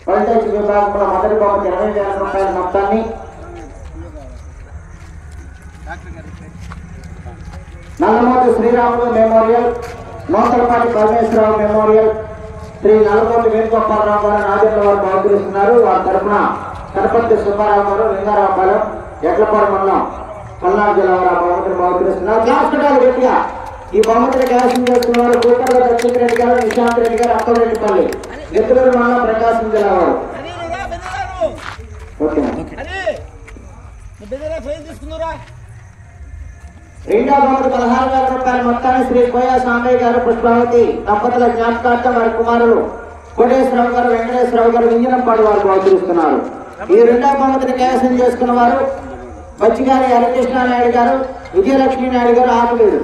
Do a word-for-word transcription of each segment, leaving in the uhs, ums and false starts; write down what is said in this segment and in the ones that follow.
Voltage విభాగంలో మొదటి బహుమతి ఇరవై వేల రూపాయల మొత్తాన్ని నల్లమోటి శ్రీరాములు మెమోరియల్, నూతలపాటి పరమేశ్వరరావు మెమోరియల్, శ్రీ నల్లమోటి వేణుగోపాలరావు గారు నాదేళ్ల వారు బహుకరిస్తున్నారు. వారి తరఫున కనపర్తి సుబ్బారావు గారు, లింగారావుపాలెం, ఎడ్లపాడు మండలం, పల్నాడు జిల్లా వారు బహుమతిని బహుకరిస్తున్నారు. క్లాస్ కట్టాలి గట్టిగా. ఈ బహుమతిని కైవసం చేస్తున్నారు కూటర్ల దక్షిణ రెడ్డి గారు, నిశాంత్ రెడ్డి గారు, అక్కరెడ్డిపల్లి, నెత్తులూరు మండలం, ప్రకాశం జిల్లా వారు. రెండో బహుమతి పదహారు వేల రూపాయల మొత్తాన్ని శ్రీ కోయా సాంబయ్య గారు, పుష్పావతి దంపతుల జ్ఞాపకార్థం వారి కుమారులు కోటేశ్వరరావు గారు, వెంకటేశ్వరరావు గారు, వింజనంపాడు వారు బహుకరిస్తున్నారు. ఈ రెండో బహుమతిని కైవసం చేసుకున్న వారు బచ్చిగారి హరికృష్ణానాయుడు గారు, విజయలక్ష్మీ నాయుడు గారు, ఆకులేడు.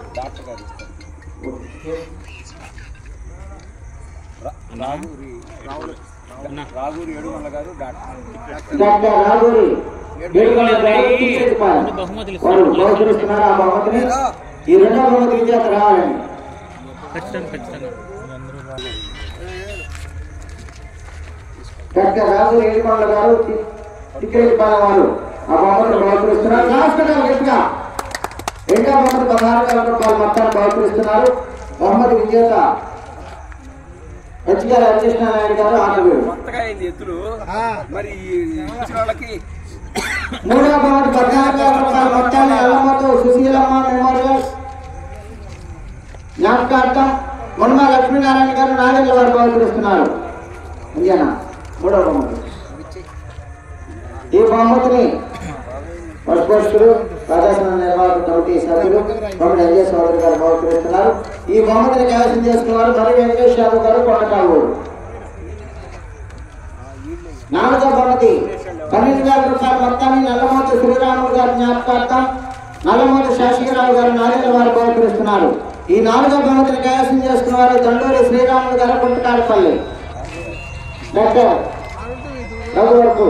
డాక్టర్ రాగూరి బహుకరిస్తున్నారు. ఆ బహుమతిని ఈ రెండో బహుమతి విజేత రావాలని డాక్టర్ రాగూరి ఏడుకొండల గారు, టిక్కెట్పాలెం వారు ఆ బహుమతిని బహుకరిస్తున్నారు. గట్టిగా రెండో బహుమతి పదహారు వేల రూపాయల మొత్తాన్ని బహుకరిస్తున్నారు. బహుమతి విజేత హెచ్గారి హరికృష్ణానాయుడు గారు, ఆటవేడు. మూడో బహుమతి పద్నాలుగు వేల రూపాయల మొత్తాన్ని అల్లమ్మతో సుశీలమ్మ మెమోరియల్ జ్ఞాపకార్థం మున్మ లక్ష్మీనారాయణ గారు, నాగేళ్ల వారు బహుకరిస్తున్నారు. మూడవ బహుమతి. ఈ బహుమతిని పరస్పరుషులు ప్రదర్శన నిర్వాహక కమిటీ సభ్యులు బొమ్మడి అంజయ్య సోదరి గారు బహుకరిస్తున్నారు. ఈ బహుమతిని కైవసం చేసుకున్నారు మరి వెంకటేష్ యాదవ్ గారు, కొండకాలూరు. నాలుగో బహుమతి పన్నెండు వేల రూపాయల మొత్తాన్ని నల్లమోతి శ్రీరాములు గారి జ్ఞాపకార్థం నల్లమోతి శాసగిరావు గారు, నాగేళ్ల వారు బహుకరిస్తున్నారు. ఈ నాలుగో బహుమతిని కైవసం చేసుకున్న వారు దండూరి శ్రీరాములు గారు, గుంటకాడపల్లి, డాక్టర్ రఘు వరకు.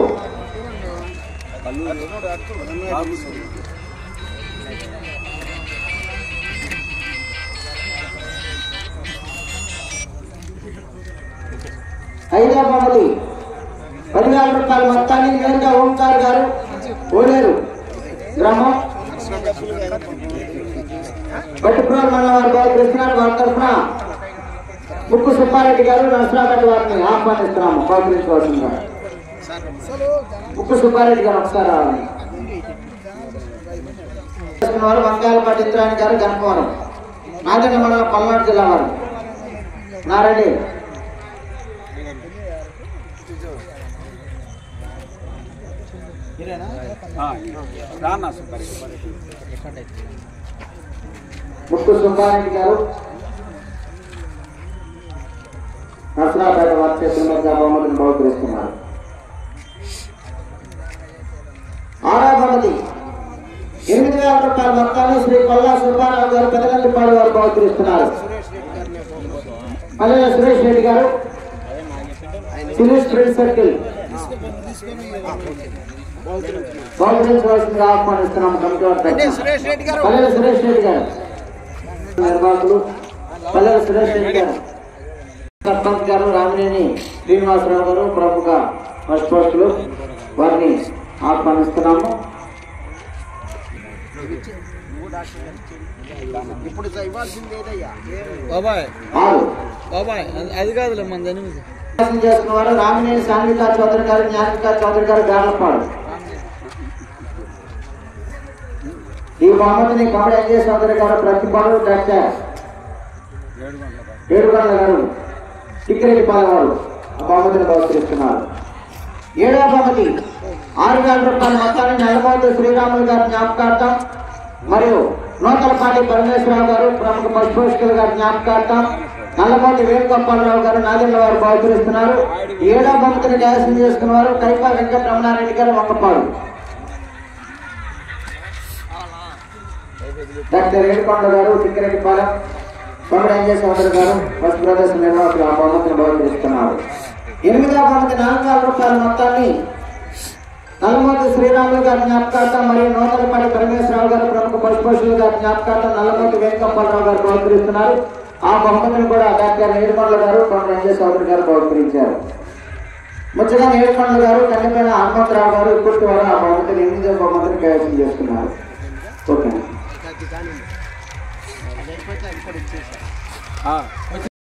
ఐదో బహుమతి పదివేల రూపాయల మొత్తాన్ని నేరుగా ఓంకార్ గారు, ఓలేరు గ్రామం, బట్టిప్రోల్ మండలం వారు బహుకరిస్తున్నారు. వారి తరఫున ముక్కు సుబ్బారెడ్డి గారు, నరసరాపేట వారిని ఆహ్వానిస్తున్నాము బహుకరించవలసిందిగా. ముక్కు సుబ్బారెడ్డి గారు ఒకసారి రావాలి. వారు వంకాయలపాటి ఇత్రాణి గారు, గణపవరం, నాగన్న మండలం, పల్నాడు జిల్లా వారు. నారెడ్డి ముక్కు సుబ్బారెడ్డి గారు, నరసరాపేట వారి చేతుల మీద బహుమతిని బహుకరిస్తున్నారు. ఆరో బహుమతి ఎనిమిది వేల రూపాయల మొత్తాన్ని శ్రీ కొల్లా సుబ్బారావు గారు, పెదగల్లిపాడు వారు బహుకరిస్తున్నారు. పల్లెల సురేష్ రెడ్డి గారు, సురేష్ ఫ్రెండ్ సర్కిల్ బహుకరించవలసిందిగా ఆహ్వానిస్తున్నాము. పల్లెల సురేష్ రెడ్డి గారు, నిర్వాహకులు పల్లెల సురేష్ రెడ్డి గారు, సర్పంచ్ గారు, రామినేని శ్రీనివాసరావు గారు, ప్రముఖ పోస్టులు వారిని ఆహ్వానిస్తున్నాము. ఇప్పుడు అది కాదులే మన చేసుకున్నవారు రామినేని సాంఘిక చౌదరి గారు, జ్ఞానిక చౌదరి గారు, గార్లపాడు. ఈ బహుమతిని కమడి అంజయ్య సోదరి గారు, ప్రతిపాడు, డాక్టర్ ఏడుగొండల గారు, టిక్కెట్పాలెం వారు ఆ బహుమతిని బహుకరిస్తున్నారు. ఏడవ బహుమతి ఆరు వేల రూపాయల మొత్తాన్ని నల్లమోతి శ్రీరాములు గారి జ్ఞాపకార్థం మరియు నూతలపాటి పరమేశ్వరరావు గారు, ప్రముఖ పశుపోషకులు గారి జ్ఞాపకార్థం నల్లమోటి వేణుగోపాలరావు గారు, నాగేళ్ల వారు బహుకరిస్తున్నారు. ఏడవ బహుమతిని కైవసం చేసుకున్న వారు కైపా వెంకటరమణారెడ్డి గారు, వంకపాడు. డాక్టర్ ఏడుకొండ గారు, టిక్కెట్పాలెం, బొమ్మడి అంజయ్య సోదరి గారు, ఫస్ట్ ప్రదర్శన నిర్వాహకులు ఆ బహుమతిని బహుకరిస్తున్నారు. ఎనిమిదవ బహుమతి నాలుగు వేల రూపాయల మొత్తాన్ని నల్లమోతి శ్రీరాములు గారి జ్ఞాపకార్థం మరియు నూతలపాటి పరమేశ్వరరావు గారు, ప్రముఖ పశుపోషకులు గారి జ్ఞాపకార్థం నల్లమోతి వేణుగోపాలరావు గారు బహుకరిస్తున్నారు. ఆ బహుమతిని కూడా డాక్టర్ ఏడుకొండల గారు, బొమ్మడి అంజయ్య సోదరి గారు బహుకరించారు. ముచ్చగా నేర్కొండ గారు కన్నెపైన హనుమంతరావు గారు ఇప్పటి వారు ఆ బహుమతిని ఎనిమిదో బహుమతిని కైవసం చేసుకున్నారు. ఓకే.